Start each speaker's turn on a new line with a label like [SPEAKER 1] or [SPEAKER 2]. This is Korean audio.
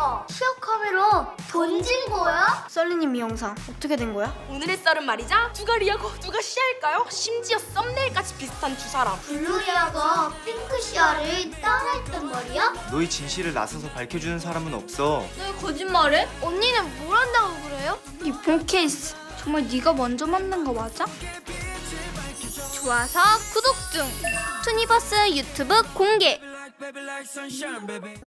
[SPEAKER 1] 우와, 시야 카메라 던진 거야?
[SPEAKER 2] 썰리님 이 영상 어떻게 된 거야?
[SPEAKER 3] 오늘의 썰은 말이죠. 누가 리아고 누가 시아일까요? 심지어 썸네일까지 비슷한 두 사람.
[SPEAKER 1] 블루리아가 핑크 시야를 따라했단 말이야?
[SPEAKER 4] 너희 진실을 나서서 밝혀주는 사람은 없어.
[SPEAKER 2] 왜 거짓말해?
[SPEAKER 1] 언니는 뭘 한다고 그래요?
[SPEAKER 2] 이 폰 케이스 정말 네가 먼저 만든 거 맞아? 좋아서 구독 중! 투니버스 유튜브 공개!